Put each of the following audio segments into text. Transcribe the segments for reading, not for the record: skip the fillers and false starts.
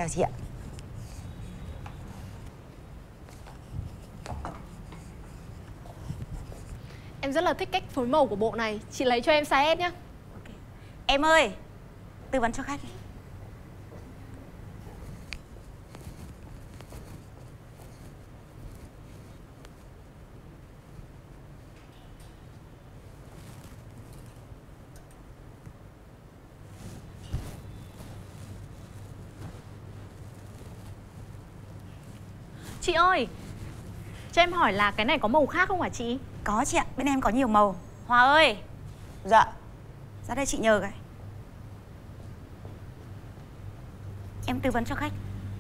Chào chị ạ. Em rất là thích cách phối màu của bộ này. Chị lấy cho em size S nhá. Okay. Em ơi, tư vấn cho khách. Chị ơi, cho em hỏi là cái này có màu khác không hả chị? Có chị ạ, bên em có nhiều màu. Hòa ơi. Dạ. Ra đây chị nhờ cái. Em tư vấn cho khách.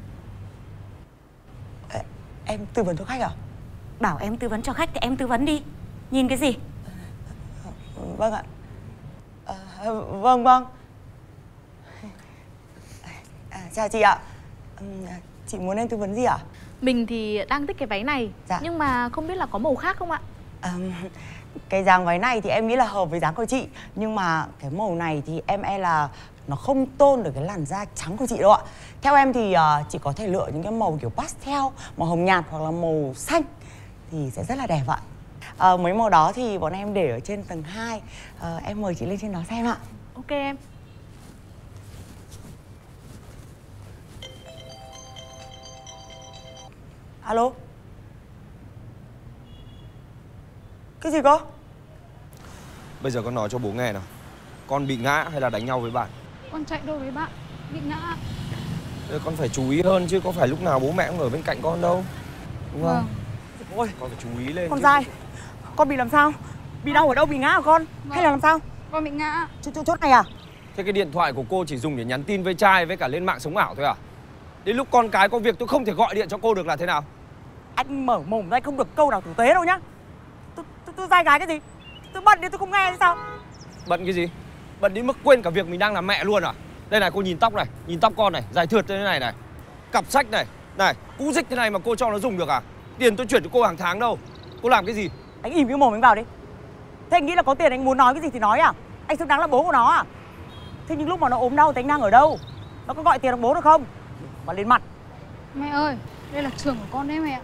Em tư vấn cho khách à? Bảo em tư vấn cho khách thì em tư vấn đi. Nhìn cái gì? Vâng ạ. Vâng. Chào chị ạ. Chị muốn em tư vấn gì ạ? Mình thì đang thích cái váy này. Dạ. Nhưng mà không biết là có màu khác không ạ? Cái dáng váy này thì em nghĩ là hợp với dáng của chị. Nhưng mà cái màu này thì em e là nó không tôn được cái làn da trắng của chị đâu ạ. Theo em thì chị có thể lựa những cái màu kiểu pastel, màu hồng nhạt hoặc là màu xanh thì sẽ rất là đẹp ạ. Mấy màu đó thì bọn em để ở trên tầng 2. Em mời chị lên trên đó xem ạ. Ok em. Alo. Cái gì cơ? Bây giờ con nói cho bố nghe nào. Con bị ngã hay là đánh nhau với bạn? Con chạy đôi với bạn, bị ngã. Thế con phải chú ý hơn chứ có phải lúc nào bố mẹ cũng ở bên cạnh con đâu. Đúng không? Ôi, Con phải chú ý lên. con dai. Con bị làm sao? Bị đau ở đâu? Bị ngã hả con? Hay là làm sao? Con bị ngã. Chốt này à? Thế cái điện thoại của cô chỉ dùng để nhắn tin với trai với cả lên mạng sống ảo thôi à? Đến lúc con cái có việc tôi không thể gọi điện cho cô được là thế nào? Anh mở mồm ra không được câu nào tử tế đâu nhá. Tôi dai gái cái gì? Tôi bận đi tôi không nghe thì sao? Bận cái gì? Bận đến mức quên cả việc mình đang làm mẹ luôn à? Đây này, cô nhìn tóc này, nhìn tóc con này, dài thượt như thế này này. Cặp sách này, này, cũ rích thế này mà cô cho nó dùng được à? Tiền tôi chuyển cho cô hàng tháng đâu. Cô làm cái gì? Anh im cái mồm anh vào đi. Thế anh nghĩ là có tiền anh muốn nói cái gì thì nói à? Anh xứng đáng là bố của nó à? Thế nhưng lúc mà nó ốm đau thì anh đang ở đâu? Nó có gọi tiền được bố được không? Mà lên mặt. Mẹ ơi, đây là trường của con đấy mẹ.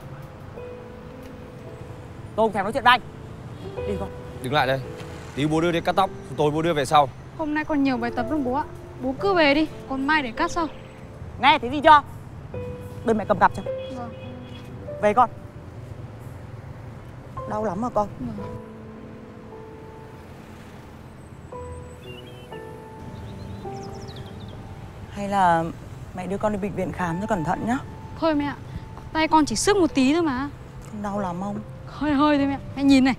Tôi không thèm nói chuyện với anh. Đi con. Đứng lại đây. Tí bố đưa đi cắt tóc, tối bố đưa về sau. Hôm nay con nhiều bài tập lắm bố ạ. Bố cứ về đi, còn mai để cắt sau. Nghe thấy gì chưa? Đưa mẹ cầm cặp cho. Vâng. Về con. Đau lắm mà con. Vâng. Hay là mẹ đưa con đi bệnh viện khám cho cẩn thận nhá. Thôi mẹ ạ, tay con chỉ xước một tí thôi mà. Không đau lắm không? Hơi hơi thôi mẹ, mẹ nhìn này.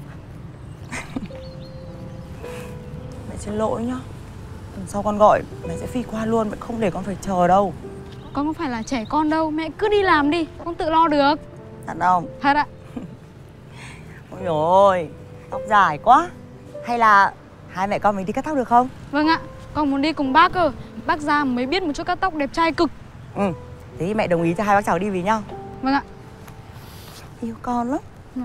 Mẹ xin lỗi nhá. Lần sau con gọi mẹ sẽ phi qua luôn, mẹ không để con phải chờ đâu. Con không phải là trẻ con đâu, mẹ cứ đi làm đi, con tự lo được. Thật không? Thật ạ. Ôi dồi ôi, tóc dài quá. Hay là hai mẹ con mình đi cắt tóc được không? Vâng ạ, con muốn đi cùng bác cơ. Bác ra mới biết một chút cắt tóc đẹp trai cực. Ừ, thế thì mẹ đồng ý cho hai bác cháu đi với nhau. Vâng ạ. Yêu con lắm.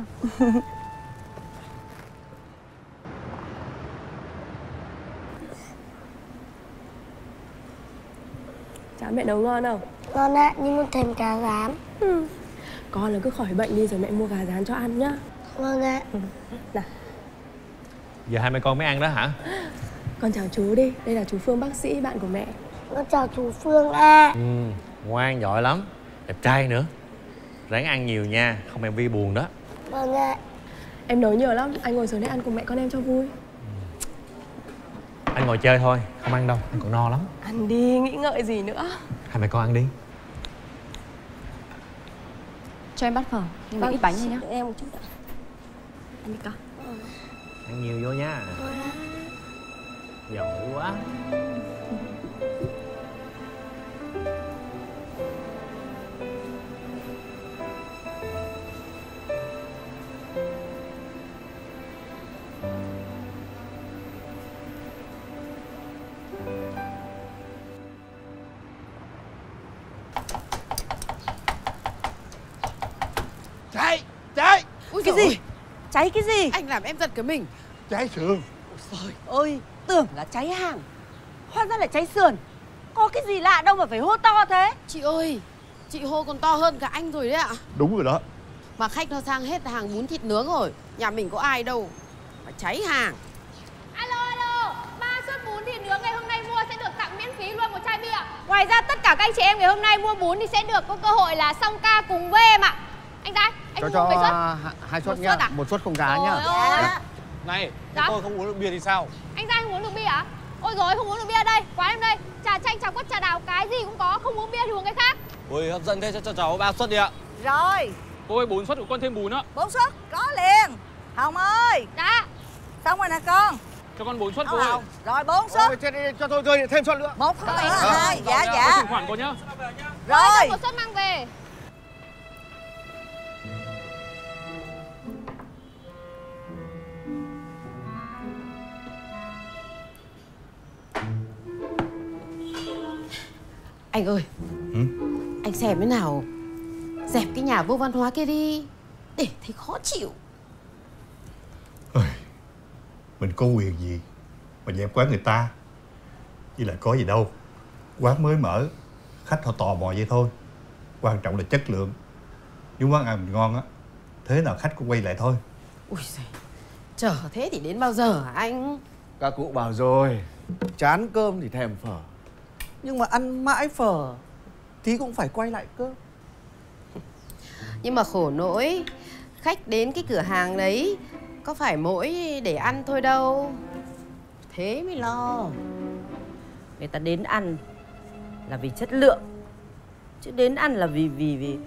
Cháo mẹ nấu ngon không? Ngon ạ, nhưng muốn thèm cá rán. Con là cứ khỏi bệnh đi rồi mẹ mua gà rán cho ăn nhá. Vâng ạ. Nào, Giờ hai mẹ con mới ăn đó hả? con chào chú đi. Đây là chú Phương bác sĩ, bạn của mẹ. Con chào chú Phương ạ. Ngoan giỏi lắm. Đẹp trai nữa. Ráng ăn nhiều nha, không em Vi buồn đó. Vâng ạ. Em nấu nhiều lắm, anh ngồi xuống đây ăn cùng mẹ con em cho vui. Anh ngồi chơi thôi, không ăn đâu, anh còn no lắm. Ăn đi, nghĩ ngợi gì nữa. Hai mẹ con ăn đi. Cho em bát phở, nhưng mà ít bánh thôi nhá. Em một chút ạ. Ăn đi con. Ăn nhiều vô nha. Giỏi quá. Cháy. Ui, cái gì? Cháy cái gì? Anh làm em giật cả mình. Cháy sườn. Trời ơi, tưởng là cháy hàng, hóa ra là cháy sườn. Có cái gì lạ đâu mà phải hô to thế. Chị ơi, chị hô còn to hơn cả anh rồi đấy ạ. Đúng rồi đó. Mà khách nó sang hết hàng bún thịt nướng rồi. Nhà mình có ai đâu mà cháy hàng. Alo, 3 suất bún thịt nướng ngày hôm nay mua sẽ được tặng miễn phí luôn một chai bia. Ngoài ra tất cả các anh chị em ngày hôm nay mua bún thì sẽ được có cơ hội là song ca cùng với em ạ. Anh Giai, anh mua mấy suất? 2 suất Một nhá. suất à? 1 suất không cá nhá. Dạ. Này, Dạ? tôi không uống được bia thì sao? Anh Giai không uống được bia à? Ôi rồi không uống được bia đây, quán em đây. Trà chanh, trà quất, trà đào, cái gì cũng có. Không uống bia thì uống cái khác. Ôi hấp dẫn thế, cho cháu 3 suất đi ạ. Rồi, Cô ơi 4 suất của con thêm bún á. 4 suất, có liền. Hồng ơi, Dạ. xong rồi nè con. Cho con 4 suất cô ơi. Rồi 4 suất. Ôi, cho tôi chơi thêm suất nữa. 1 suất nữa, 2, dạ. Chuyển khoản cô nhá. Rồi. Một suất mang về. Anh ơi, anh xem thế nào dẹp cái nhà vô văn hóa kia đi, để thấy khó chịu. Mình có quyền gì mà dẹp quán người ta? Với lại có gì đâu, quán mới mở, khách họ tò mò vậy thôi. Quan trọng là chất lượng. Nếu quán ăn mình ngon á, thế nào khách cũng quay lại thôi. Ui giời, chờ thế thì đến bao giờ hả anh? Các cụ bảo rồi, chán cơm thì thèm phở. Nhưng mà ăn mãi phở thì cũng phải quay lại cơm. Nhưng mà khổ nỗi, khách đến cái cửa hàng đấy có phải mỗi để ăn thôi đâu. Thế mới lo. Người ta đến ăn là vì chất lượng, chứ đến ăn là vì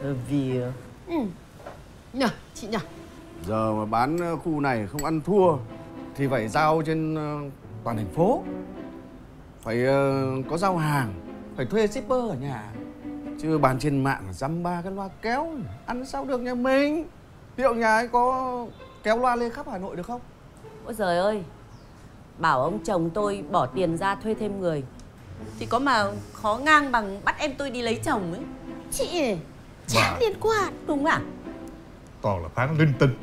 Nhờ, chị nhờ. Giờ mà bán khu này không ăn thua thì phải giao trên toàn thành phố. Phải có giao hàng, phải thuê shipper ở nhà. Chứ bán trên mạng dăm ba cái loa kéo, ăn sao được nhà mình. Liệu nhà ấy có kéo loa lên khắp Hà Nội được không? ôi giời ơi, bảo ông chồng tôi bỏ tiền ra thuê thêm người thì có mà khó ngang bằng bắt em tôi đi lấy chồng ấy. Chị chả liên quan. Đúng à? Toàn là phán linh tinh.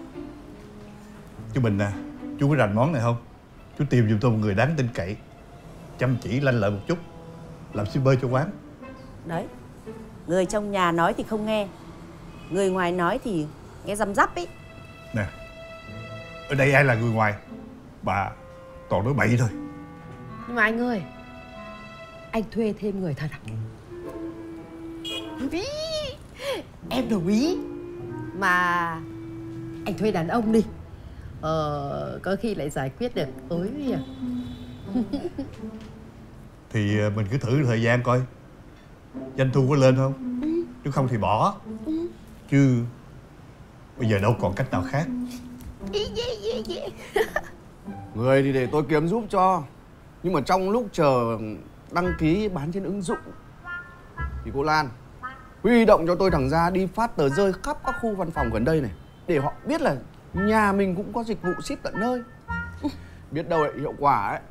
Chú Bình à, chú có rành món này không? Chú tìm giùm tôi một người đáng tin cậy, chăm chỉ lanh lợi một chút, làm shipper cho quán. Đấy, người trong nhà nói thì không nghe, người ngoài nói thì nghe răm rắp ấy. Nè, ở đây ai là người ngoài? Bà toàn nói bậy thôi. Nhưng mà anh ơi, anh thuê thêm người thật à? Em đồng ý. Mà anh thuê đàn ông đi, có khi lại giải quyết được tối việc. Thì mình cứ thử thời gian coi doanh thu có lên không. Nếu không thì bỏ. Chứ bây giờ đâu còn cách nào khác. Người thì để tôi kiếm giúp cho. Nhưng mà trong lúc chờ đăng ký bán trên ứng dụng thì cô Lan huy động cho tôi thằng Gia đi phát tờ rơi khắp các khu văn phòng gần đây này, để họ biết là nhà mình cũng có dịch vụ ship tận nơi. Biết đâu lại hiệu quả ấy.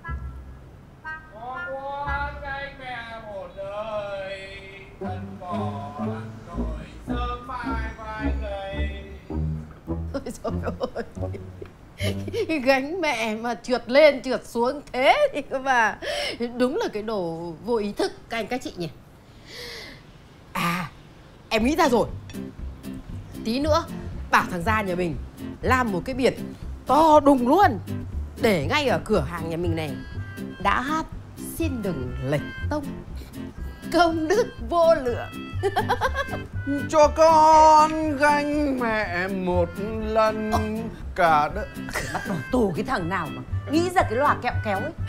Ôi trời ơi, gánh mẹ mà trượt lên trượt xuống thế thì cơ mà. Đúng là cái đồ vô ý thức các anh các chị nhỉ. À, em nghĩ ra rồi. Tí nữa bảo thằng Gia nhà mình làm một cái biển to đùng luôn, để ngay ở cửa hàng nhà mình này. Đã hát xin đừng lệch tông, công đức vô lượng. Cho con gánh mẹ một lần cả đất. Bắt đầu tù cái thằng nào mà nghĩ ra cái loa kẹo kéo ấy.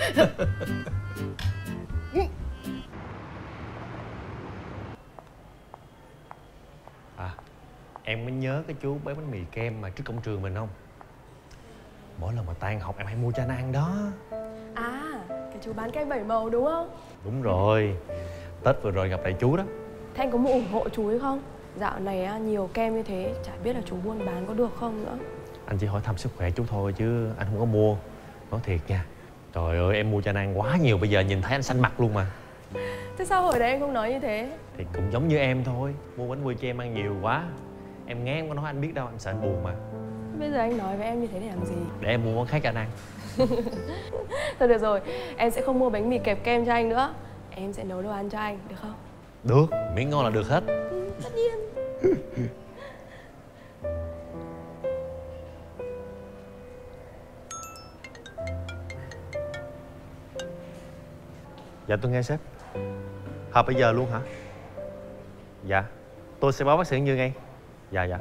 À, em mới nhớ cái chú bán bánh mì kem mà trước cổng trường mình không? Mỗi lần mà tan học em hay mua cho anh ăn đó. À, cái chú bán kem 7 màu đúng không? Đúng rồi, Tết vừa rồi gặp lại chú đó. Thế anh có muốn ủng hộ chú ấy không? Dạo này nhiều kem như thế, chả biết là chú buôn bán có được không nữa. Anh chỉ hỏi thăm sức khỏe chú thôi chứ anh không có mua. Nói thiệt nha. Trời ơi, em mua cho anh ăn quá nhiều, bây giờ nhìn thấy anh xanh mặt luôn mà. Thế sao hồi đấy anh không nói như thế? Thì cũng giống như em thôi, mua bánh quy cho em ăn nhiều quá. Em nghe em có nói anh biết đâu, em sợ anh buồn mà. Bây giờ anh nói với em như thế để làm gì? Để em mua món khác cho anh ăn. Thôi được rồi, em sẽ không mua bánh mì kẹp kem cho anh nữa. Em sẽ nấu đồ ăn cho anh, được không? Được, miễn ngon là được hết. Tất nhiên. Dạ tôi nghe sếp. Họp bây giờ luôn hả? Dạ, tôi sẽ báo bác sĩ Như ngay. Dạ dạ.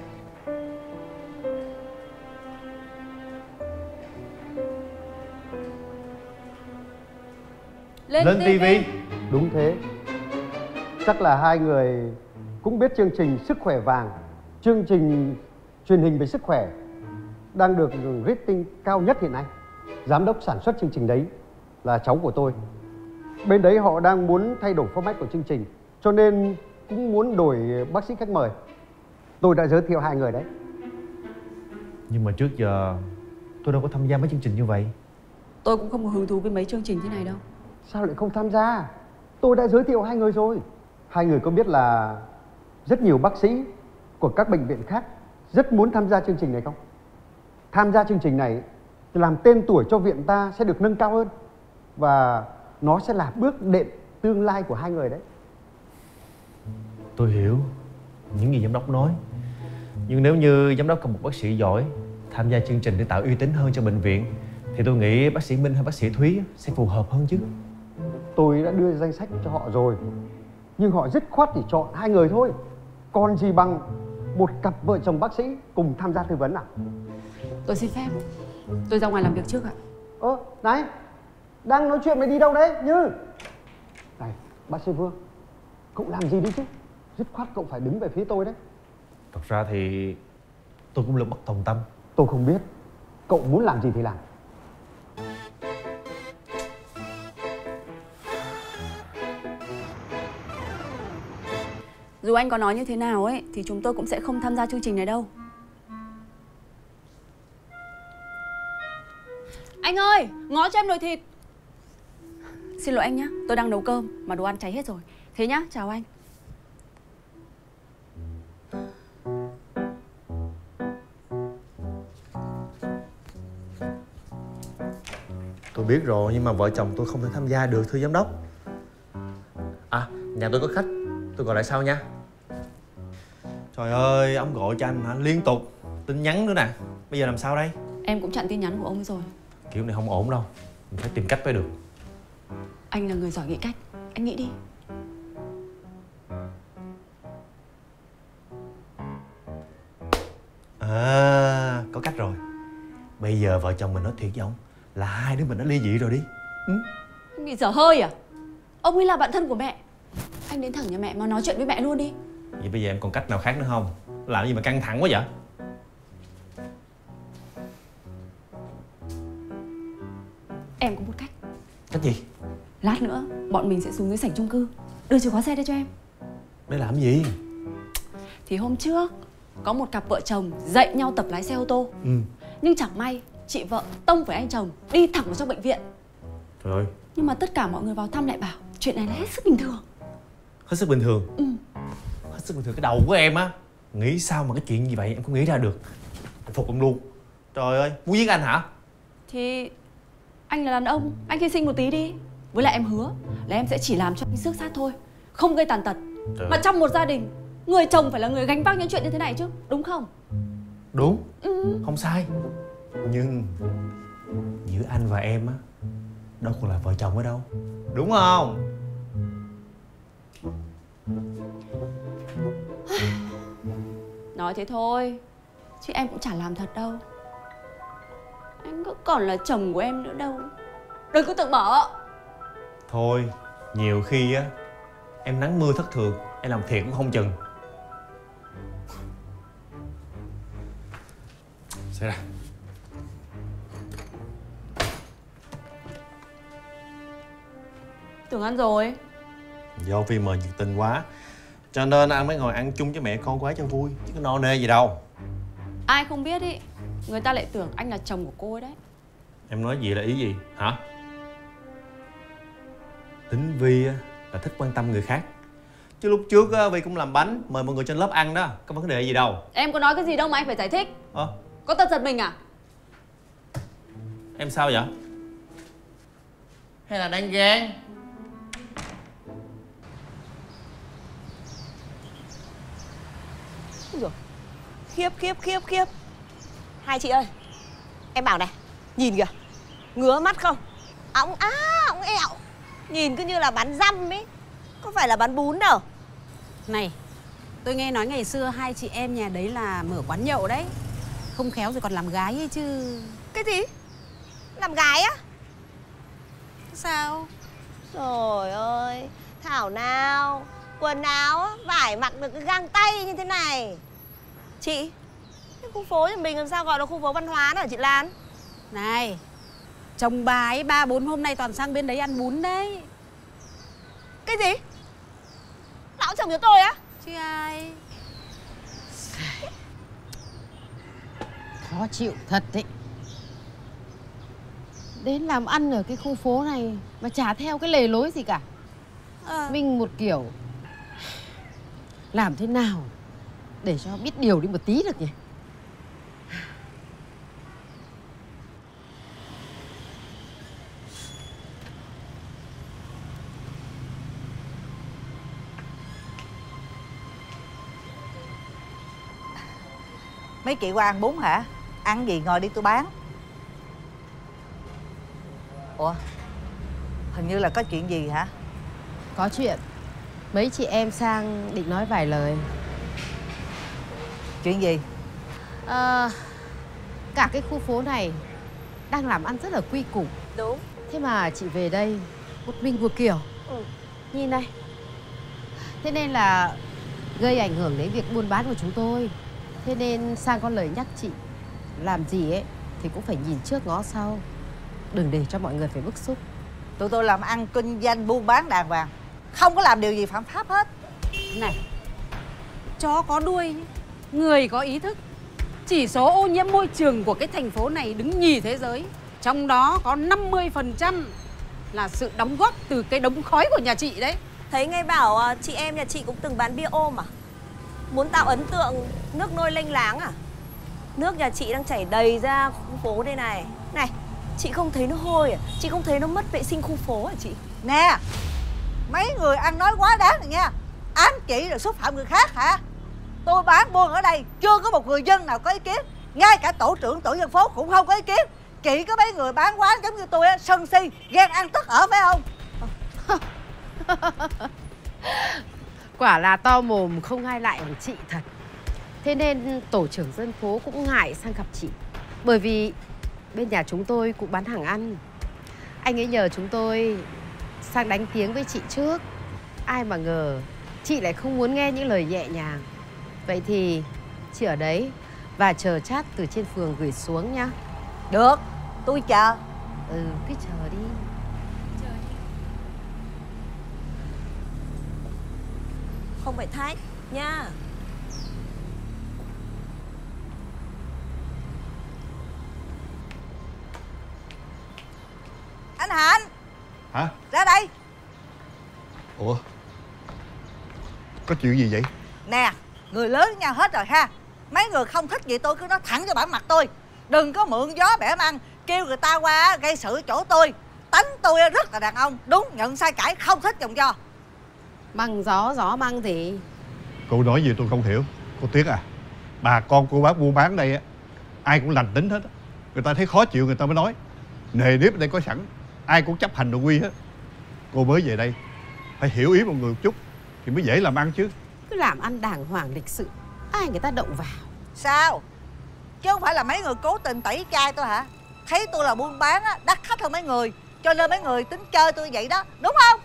Lên TV. Đúng thế. Chắc là hai người cũng biết chương trình Sức khỏe vàng, chương trình truyền hình về sức khỏe đang được rating cao nhất hiện nay. Giám đốc sản xuất chương trình đấy là cháu của tôi. Bên đấy họ đang muốn thay đổi format của chương trình, cho nên cũng muốn đổi bác sĩ khách mời. Tôi đã giới thiệu hai người đấy. Nhưng mà trước giờ tôi đâu có tham gia mấy chương trình như vậy. Tôi cũng không có hứng thú với mấy chương trình thế này đâu. Sao lại không tham gia? Tôi đã giới thiệu hai người rồi. Hai người có biết là rất nhiều bác sĩ của các bệnh viện khác rất muốn tham gia chương trình này không? Tham gia chương trình này thì làm tên tuổi cho viện ta sẽ được nâng cao hơn. Và nó sẽ là bước đệm tương lai của hai người đấy. Tôi hiểu những gì giám đốc nói. Nhưng nếu như giám đốc cần một bác sĩ giỏi tham gia chương trình để tạo uy tín hơn cho bệnh viện, thì tôi nghĩ bác sĩ Minh hay bác sĩ Thúy sẽ phù hợp hơn chứ. Tôi đã đưa danh sách cho họ rồi, nhưng họ dứt khoát chỉ chọn hai người thôi. Còn gì bằng một cặp vợ chồng bác sĩ cùng tham gia tư vấn nào. Tôi xin phép, tôi ra ngoài làm việc trước ạ. Này, đang nói chuyện mày đi đâu đấy Như? Này, bác sĩ Vương, cậu làm gì đi chứ? Dứt khoát cậu phải đứng về phía tôi đấy. Thật ra thì tôi cũng lực bất tòng tâm. Tôi không biết, cậu muốn làm gì thì làm. Dù anh có nói như thế nào ấy thì chúng tôi cũng sẽ không tham gia chương trình này đâu. Anh ơi, ngó cho em nồi thịt. Xin lỗi anh nhá, tôi đang nấu cơm mà đồ ăn cháy hết rồi. Thế nhá, chào anh. Tôi biết rồi, nhưng mà vợ chồng tôi không thể tham gia được thưa giám đốc. À, nhà tôi có khách, tôi gọi lại sau nha. Trời ơi, ông gọi cho anh hả? Liên tục, tin nhắn nữa nè. Bây giờ làm sao đây? Em cũng chặn tin nhắn của ông rồi. Kiểu này không ổn đâu, mình phải tìm cách mới được. Anh là người giỏi nghĩ cách, anh nghĩ đi. À, có cách rồi. Bây giờ vợ chồng mình nói thiệt với ông là hai đứa mình đã ly dị rồi đi. Anh bị dở hơi à? Ông ấy là bạn thân của mẹ. Anh đến thẳng nhà mẹ mà nói chuyện với mẹ luôn đi. Vậy bây giờ em còn cách nào khác nữa không? Làm gì mà căng thẳng quá vậy? Em có một cách. Cách gì? Lát nữa bọn mình sẽ xuống dưới sảnh chung cư, đưa chìa khóa xe đây cho em. Để làm gì? Thì hôm trước có một cặp vợ chồng dạy nhau tập lái xe ô tô. Nhưng chẳng may chị vợ tông với anh chồng đi thẳng vào trong bệnh viện. Trời ơi. Nhưng mà tất cả mọi người vào thăm lại bảo chuyện này là hết sức bình thường. Hết sức bình thường? Hết sức bình thường cái đầu của em á. Nghĩ sao mà cái chuyện như vậy em cũng nghĩ ra được. Em phục em luôn. Trời ơi, muốn giết anh hả? Thì anh là đàn ông, anh hy sinh một tí đi. Với lại em hứa là em sẽ chỉ làm cho anh xước sát thôi, không gây tàn tật. Mà trong một gia đình, người chồng phải là người gánh vác những chuyện như thế này chứ, đúng không? Đúng, không sai. Nhưng giữa anh và em á, đâu còn là vợ chồng ở đâu. Đúng không? Nói thế thôi, chứ em cũng chả làm thật đâu. Anh có còn là chồng của em nữa đâu. Đừng có tự bỏ. Thôi, nhiều khi á, em nắng mưa thất thường, em làm thiệt cũng không chừng. Xảy ra. Tưởng ăn rồi. Do vì mời nhiệt tình quá, cho nên anh mới ngồi ăn chung với mẹ con quá cho vui, chứ có no nê gì đâu. Ai không biết ý, người ta lại tưởng anh là chồng của cô ấy đấy. Em nói gì là ý gì, hả? Tính Vi á, là thích quan tâm người khác. Chứ lúc trước á, Vi cũng làm bánh, mời mọi người trên lớp ăn đó, có vấn đề gì đâu. Em có nói cái gì đâu mà anh phải giải thích. Có tật giật mình à? Em sao vậy? Hay là đang ghen? Khiếp. Hai chị ơi, em bảo này, nhìn kìa, ngứa mắt không? Óng ẹo, nhìn cứ như là bán dăm ấy, có phải là bán bún đâu. Này, tôi nghe nói ngày xưa hai chị em nhà đấy là mở quán nhậu đấy. Không khéo rồi còn làm gái ấy chứ. Cái gì? Làm gái á? Sao? Trời ơi, thảo nào, quần áo á, vải mặc được cái găng tay như thế này. Chị, cái khu phố nhà mình làm sao gọi là khu phố văn hóa nữa hả chị Lan? Này, chồng bà ấy 3-4 hôm nay toàn sang bên đấy ăn bún đấy. Cái gì? Lão chồng cho tôi á? Chứ ai. Khó chịu thật đấy. Đến làm ăn ở cái khu phố này mà chả theo cái lề lối gì cả. Mình một kiểu làm thế nào để cho biết điều đi một tí được nhỉ? Mấy chị qua ăn bún hả? Ăn gì ngồi đi tôi bán. Ủa, hình như là có chuyện gì hả? Có chuyện. Mấy chị em sang định nói vài lời. Chuyện gì? Cả cái khu phố này đang làm ăn rất là quy củ. Đúng. Thế mà chị về đây một mình một kiểu. Nhìn này. Thế nên là gây ảnh hưởng đến việc buôn bán của chúng tôi. Thế nên Sang có lời nhắc chị làm gì ấy thì cũng phải nhìn trước ngó sau, đừng để cho mọi người phải bức xúc. Tụi tôi làm ăn kinh doanh buôn bán đàng hoàng, không có làm điều gì phạm pháp hết. Này, chó có đuôi, người có ý thức. Chỉ số ô nhiễm môi trường của cái thành phố này đứng nhì thế giới. Trong đó có 50% là sự đóng góp từ cái đống khói của nhà chị đấy. Thấy nghe bảo chị em nhà chị cũng từng bán bia ôm à? Muốn tạo ấn tượng nước nôi lênh láng à? Nước nhà chị đang chảy đầy ra khu phố đây này. Này, chị không thấy nó hôi à? Chị không thấy nó mất vệ sinh khu phố à chị? Nè, mấy người ăn nói quá đáng này nha. Ám chỉ rồi xúc phạm người khác hả? Tôi bán buôn ở đây chưa có một người dân nào có ý kiến. Ngay cả tổ trưởng tổ dân phố cũng không có ý kiến. Chỉ có mấy người bán quán giống như tôi á, sân si, ghen ăn tức ở phải không? Quả là to mồm không ai lại bằng chị thật. Thế nên tổ trưởng dân phố cũng ngại sang gặp chị. Bởi vì bên nhà chúng tôi cũng bán hàng ăn. Anh ấy nhờ chúng tôi sang đánh tiếng với chị trước. Ai mà ngờ chị lại không muốn nghe những lời nhẹ nhàng. Vậy thì chị ở đấy và chờ chat từ trên phường gửi xuống nhá. Được, tôi chờ. Cứ chờ đi. Không phải thách nha. Anh Hạnh. Hả? Ra đây. Ủa, có chuyện gì vậy? Nè, người lớn với nhau hết rồi ha. Mấy người không thích gì tôi cứ nói thẳng cho bản mặt tôi. Đừng có mượn gió bẻ măng, kêu người ta qua gây sự chỗ tôi. Tánh tôi rất là đàn ông, đúng nhận sai cãi, không thích chồng do. Măng gió, gió măng gì? Cô nói gì tôi không hiểu. Cô Tuyết à, bà con cô bác buôn bán đây á, ai cũng lành tính hết á. Người ta thấy khó chịu người ta mới nói. Nề nếp ở đây có sẵn, ai cũng chấp hành nội quy hết. Cô mới về đây phải hiểu ý mọi người một chút thì mới dễ làm ăn chứ. Cứ làm ăn đàng hoàng lịch sự, ai người ta động vào. Sao? Chứ không phải là mấy người cố tình tẩy chay tôi hả? Thấy tôi là buôn bán á, đắt khách hơn mấy người, cho nên mấy người tính chơi tôi vậy đó, đúng không?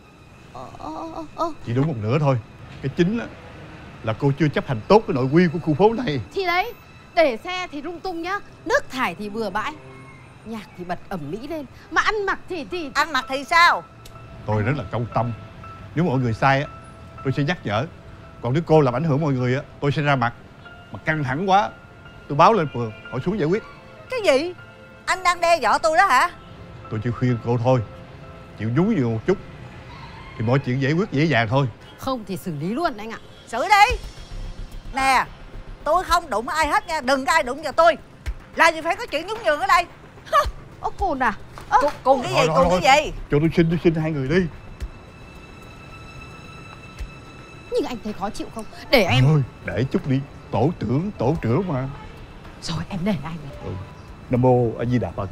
Chỉ đúng một nửa thôi. Cái chính á là cô chưa chấp hành tốt cái nội quy của khu phố này. Thì đấy, để xe thì lung tung nhá, nước thải thì bừa bãi, nhạc thì bật ầm mỹ lên, mà ăn mặc thì ăn mặc thì sao? Tôi rất là công tâm. Nếu mọi người sai á, tôi sẽ nhắc nhở. Còn nếu cô làm ảnh hưởng mọi người á, tôi sẽ ra mặt. Mà căng thẳng quá, tôi báo lên phường, họ xuống giải quyết. Cái gì? Anh đang đe dọa tôi đó hả? Tôi chỉ khuyên cô thôi, chịu nhún nhường một chút thì mọi chuyện giải quyết dễ dàng thôi. Không thì xử lý luôn anh ạ. Xử đi. Nè, tôi không đụng ai hết nha, đừng có ai đụng vào tôi. Làm gì phải có chuyện nhún nhường ở đây. Cồn à? Cùng cái gì, cùng cái gì? Cho tôi xin hai người đi. Nhưng anh thấy khó chịu không? Để em... Thôi, để chút đi. tổ trưởng mà. Rồi em nể anh. Nam mô A Di Đà Phật.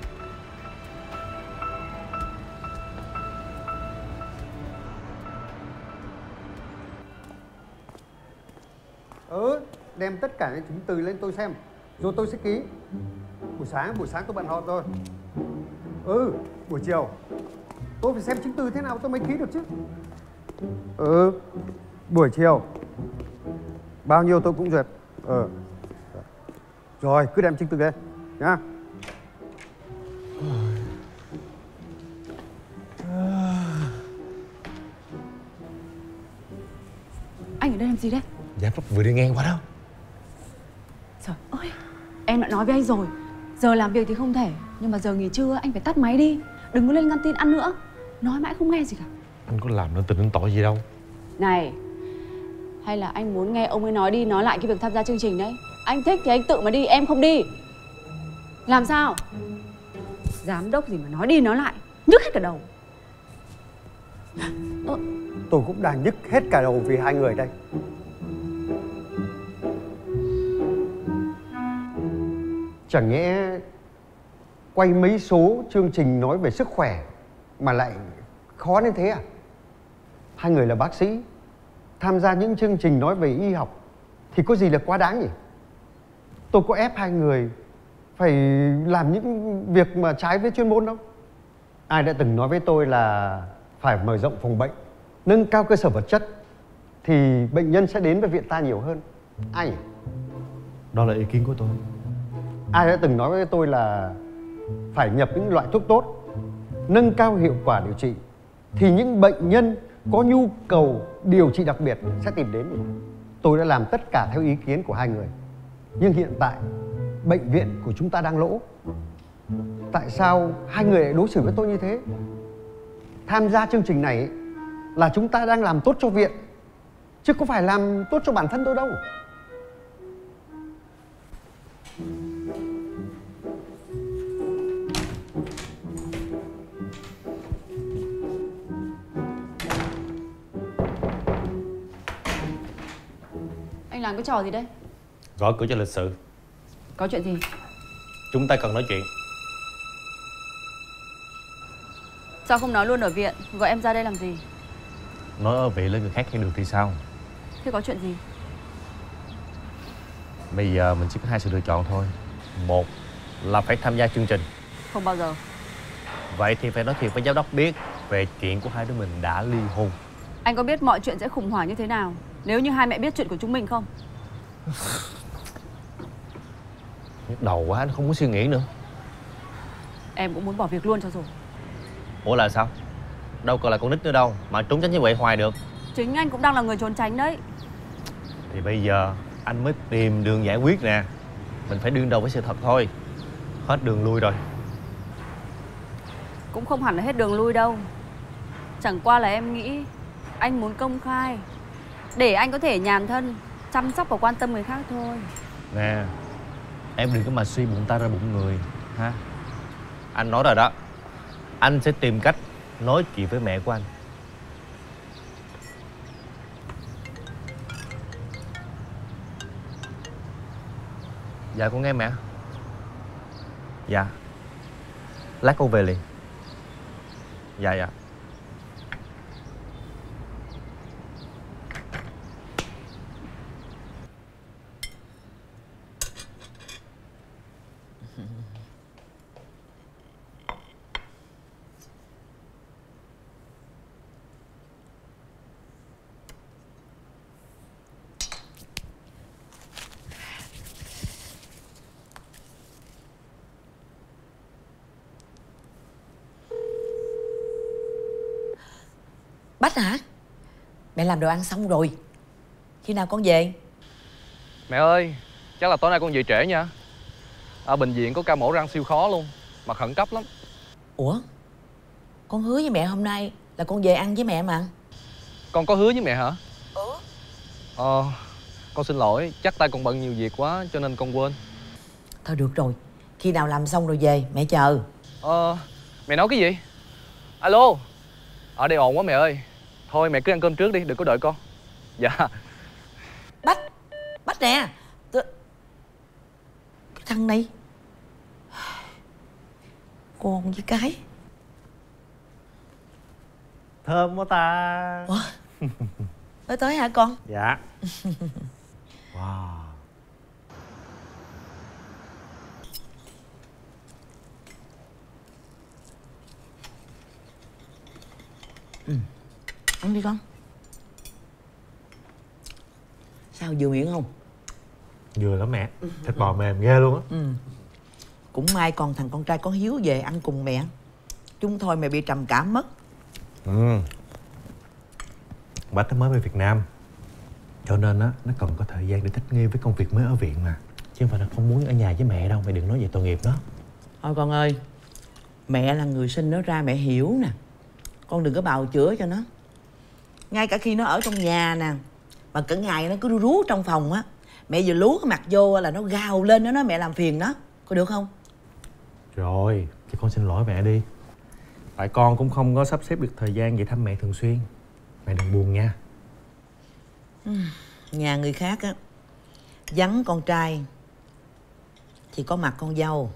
Đem tất cả những chứng từ lên tôi xem, rồi tôi sẽ ký. Buổi sáng tôi bận họp rồi. Buổi chiều tôi phải xem chứng từ thế nào tôi mới ký được chứ. Buổi chiều bao nhiêu tôi cũng duyệt. Rồi cứ đem chứng từ lên nhá. Anh ở đây làm gì đấy? Giám đốc vừa đi ngang qua đâu. Trời ơi, em đã nói với anh rồi, giờ làm việc thì không thể, nhưng mà giờ nghỉ trưa anh phải tắt máy đi. Đừng có lên căng tin ăn nữa. Nói mãi không nghe gì cả. Anh có làm nên tình nên tội gì đâu. Này, hay là anh muốn nghe ông ấy nói đi nói lại cái việc tham gia chương trình đấy? Anh thích thì anh tự mà đi, em không đi. Làm sao? Giám đốc gì mà nói đi nói lại, nhức hết cả đầu. Tôi cũng đang nhức hết cả đầu vì hai người đây. Chẳng nhẽ quay mấy số chương trình nói về sức khỏe mà lại khó đến thế à? Hai người là bác sĩ, tham gia những chương trình nói về y học thì có gì là quá đáng nhỉ? Tôi có ép hai người phải làm những việc mà trái với chuyên môn đâu. Ai đã từng nói với tôi là phải mở rộng phòng bệnh, nâng cao cơ sở vật chất thì bệnh nhân sẽ đến với viện ta nhiều hơn. Ai nhỉ? Đó là ý kiến của tôi. Ai đã từng nói với tôi là phải nhập những loại thuốc tốt, nâng cao hiệu quả điều trị thì những bệnh nhân có nhu cầu điều trị đặc biệt sẽ tìm đến. Tôi đã làm tất cả theo ý kiến của hai người. Nhưng hiện tại bệnh viện của chúng ta đang lỗ. Tại sao hai người lại đối xử với tôi như thế? Tham gia chương trình này là chúng ta đang làm tốt cho viện, chứ không phải làm tốt cho bản thân tôi đâu. Anh làm cái trò gì đấy? Gõ cửa cho lịch sự. Có chuyện gì? Chúng ta cần nói chuyện. Sao không nói luôn ở viện? Gọi em ra đây làm gì? Nói ở viện với người khác nghe được thì sao? Thế có chuyện gì? Bây giờ mình chỉ có hai sự lựa chọn thôi. Một là phải tham gia chương trình. Không bao giờ. Vậy thì phải nói thiệt với giám đốc biết về chuyện của hai đứa mình đã ly hôn. Anh có biết mọi chuyện sẽ khủng hoảng như thế nào nếu như hai mẹ biết chuyện của chúng mình không? Nhức đầu quá, anh không muốn suy nghĩ nữa. Em cũng muốn bỏ việc luôn cho rồi. Ủa là sao? Đâu còn là con nít nữa đâu mà trốn tránh như vậy hoài được. Chính anh cũng đang là người trốn tránh đấy. Thì bây giờ anh mới tìm đường giải quyết nè. Mình phải đương đầu với sự thật thôi. Hết đường lui rồi. Cũng không hẳn là hết đường lui đâu. Chẳng qua là em nghĩ anh muốn công khai để anh có thể nhàn thân, chăm sóc và quan tâm người khác thôi. Nè, em đừng có mà suy bụng ta ra bụng người ha. Anh nói rồi đó, anh sẽ tìm cách nói chuyện với mẹ của anh. Dạ con nghe mẹ. Dạ. Lát con về liền. Dạ dạ. Bách hả? Mẹ làm đồ ăn xong rồi. Khi nào con về? Mẹ ơi, chắc là tối nay con về trễ nha. Ở bệnh viện có ca mổ răng siêu khó luôn, mà khẩn cấp lắm. Ủa? Con hứa với mẹ hôm nay là con về ăn với mẹ mà. Con có hứa với mẹ hả? Con xin lỗi, chắc tay con bận nhiều việc quá cho nên con quên. Thôi được rồi, khi nào làm xong rồi về, mẹ chờ. Mẹ nói cái gì? Alo. Ở đây ồn quá mẹ ơi. Thôi mẹ cứ ăn cơm trước đi, đừng có đợi con. Dạ. Bách Bách nè. Cái thằng này con với cái Thơm quá ta. Ủa? Tới hả con? Dạ. Wow. Ăn đi con. Sao vừa miệng không? Vừa lắm mẹ. Thịt bò mềm ghê luôn á. Cũng may còn thằng con trai có Hiếu về ăn cùng mẹ. Chúng thôi mẹ bị trầm cảm mất. Bách nó mới về Việt Nam, cho nên á nó cần có thời gian để thích nghi với công việc mới ở viện mà. Chứ không phải là không muốn ở nhà với mẹ đâu. Mẹ đừng nói về tội nghiệp đó. Thôi con ơi, mẹ là người sinh nó ra, mẹ hiểu nè. Con đừng có bào chữa cho nó. Ngay cả khi nó ở trong nhà nè, mà cả ngày nó cứ ru rú trong phòng á, mẹ vừa lú cái mặt vô là nó gào lên, nó nói mẹ làm phiền nó. Có được không? Rồi, thì con xin lỗi mẹ đi. Tại con cũng không có sắp xếp được thời gian về thăm mẹ thường xuyên. Mẹ đừng buồn nha. Nhà người khác á, vắng con trai thì có mặt con dâu.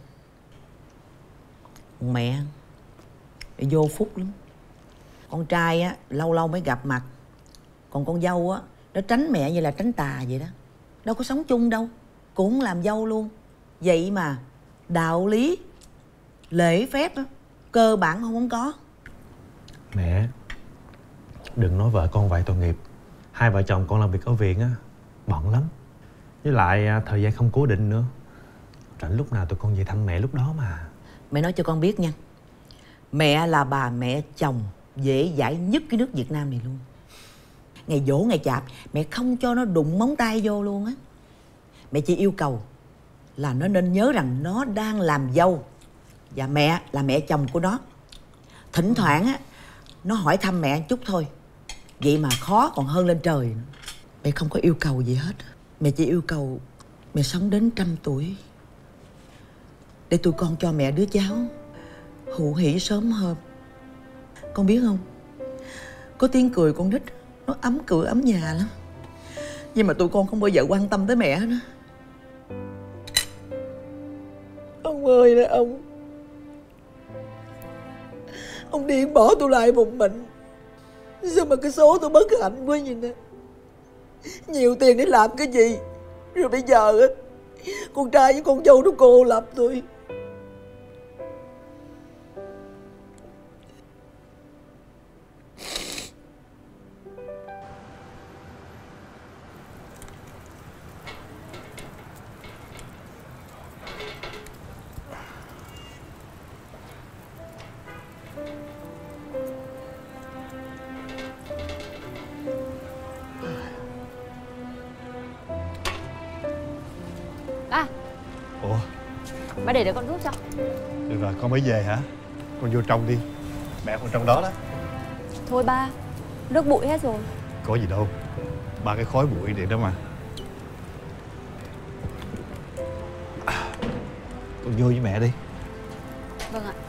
Mẹ vô phúc lắm. Con trai á lâu lâu mới gặp mặt, còn con dâu á nó tránh mẹ như là tránh tà vậy đó. Đâu có sống chung đâu, cũng không làm dâu luôn. Vậy mà đạo lý lễ phép á cơ bản không có. Mẹ đừng nói vợ con vậy tội nghiệp. Hai vợ chồng con làm việc ở viện á bận lắm. Với lại thời gian không cố định nữa. Rảnh lúc nào tụi con về thăm mẹ lúc đó mà. Mẹ nói cho con biết nha, mẹ là bà mẹ chồng dễ dãi nhất cái nước Việt Nam này luôn. Ngày giỗ ngày chạp mẹ không cho nó đụng móng tay vô luôn á. Mẹ chỉ yêu cầu là nó nên nhớ rằng nó đang làm dâu và mẹ là mẹ chồng của nó. Thỉnh thoảng á nó hỏi thăm mẹ chút thôi, vậy mà khó còn hơn lên trời. Mẹ không có yêu cầu gì hết. Mẹ chỉ yêu cầu mẹ sống đến 100 tuổi để tụi con cho mẹ đứa cháu hụ hỉ sớm hơn. Con biết không, có tiếng cười con nít nó ấm cửa ấm nhà lắm. Nhưng mà tụi con không bao giờ quan tâm tới mẹ nữa. Ông ơi là ông điên bỏ tôi lại một mình. Sao mà cái số tôi bất hạnh quá vậy nè. Nhiều tiền để làm cái gì. Rồi bây giờ á con trai với con dâu nó cô lập tôi. Ủa? Ba để con giúp cho. Được rồi, con mới về hả? Con vô trong đi. Mẹ con trong đó đó. Thôi ba, nước bụi hết rồi. Có gì đâu, ba cái khói bụi vậy đó mà. Con vô với mẹ đi. Vâng ạ.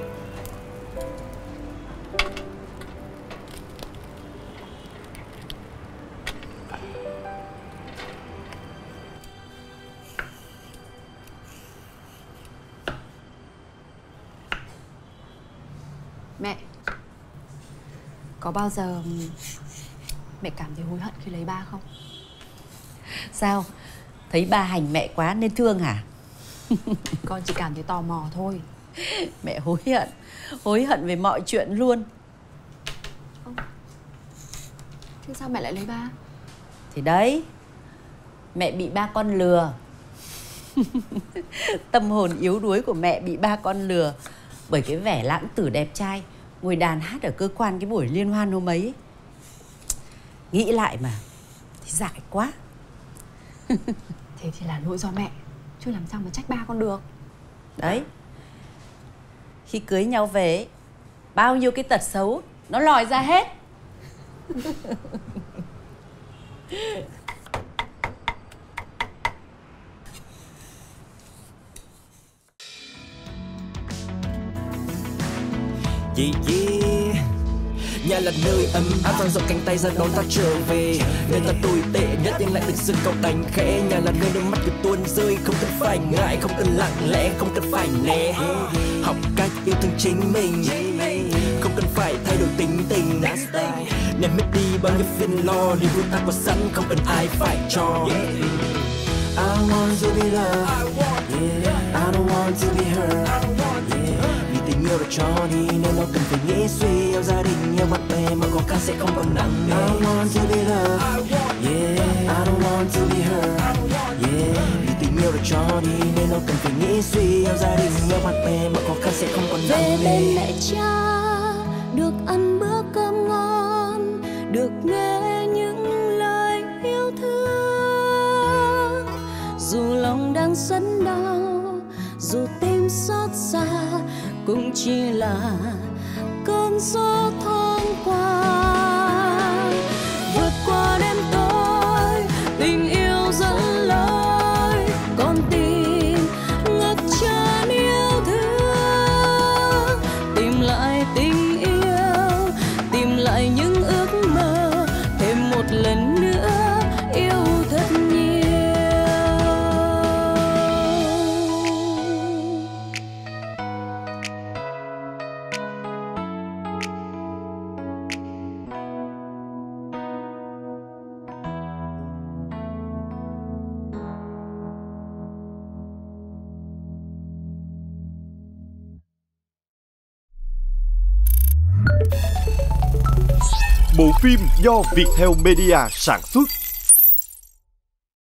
Mẹ, có bao giờ mẹ cảm thấy hối hận khi lấy ba không? Sao? Thấy ba hành mẹ quá nên thương hả? Con chỉ cảm thấy tò mò thôi. Mẹ hối hận về mọi chuyện luôn. Thế sao mẹ lại lấy ba? Thì đấy, mẹ bị ba con lừa. Tâm hồn yếu đuối của mẹ bị ba con lừa bởi cái vẻ lãng tử đẹp trai ngồi đàn hát ở cơ quan cái buổi liên hoan hôm ấy. Nghĩ lại mà thì dại quá. Thế thì là lỗi do mẹ, chứ làm sao mà trách ba con được. Đấy, khi cưới nhau về bao nhiêu cái tật xấu nó lòi ra hết. Yeah, yeah. Nhà là nơi ấm áp dang rộng cánh tay ra đón ta trở về. Nơi ta tồi tệ nhất nhưng lại được xưng cậu đành khẽ. Nhà là nơi nước mắt cứ tuôn rơi, không cần phải ngại, không cần lặng lẽ, không cần phải né. Học cách yêu thương chính mình, không cần phải thay đổi tính tình. Ném hết đi bao nhiêu phiền lo, niềm vui ta có sẵn, không cần ai phải cho. I want to be loved, yeah. I don't want to be hurt, yeah. Vì tình yêu được cho đi nên nó cần phải nghĩ suy. Yêu gia đình, yêu bạn bè mà khó khăn sẽ không còn nặng nề. I want to be loved, yeah. I don't want to be hurt, yeah. Vì tình yêu được cho đi nên nó cần phải nghĩ suy. Yêu gia đình, yêu bạn bè mà khó khăn sẽ không còn nặng nề. Về bên mẹ cha được ăn bữa cơm ngon, được nghe những lời yêu thương. Dù lòng đang rất đau, dù tim xót xa, cũng chỉ là cơn gió thoáng qua. Vượt qua đêm tối, tình yêu dẫn lối, con tim ngập tràn yêu thương. Tìm lại tình yêu, tìm lại những ước mơ, thêm một lần nữa yêu thật nhiều. Bộ phim do Viettel Media sản xuất,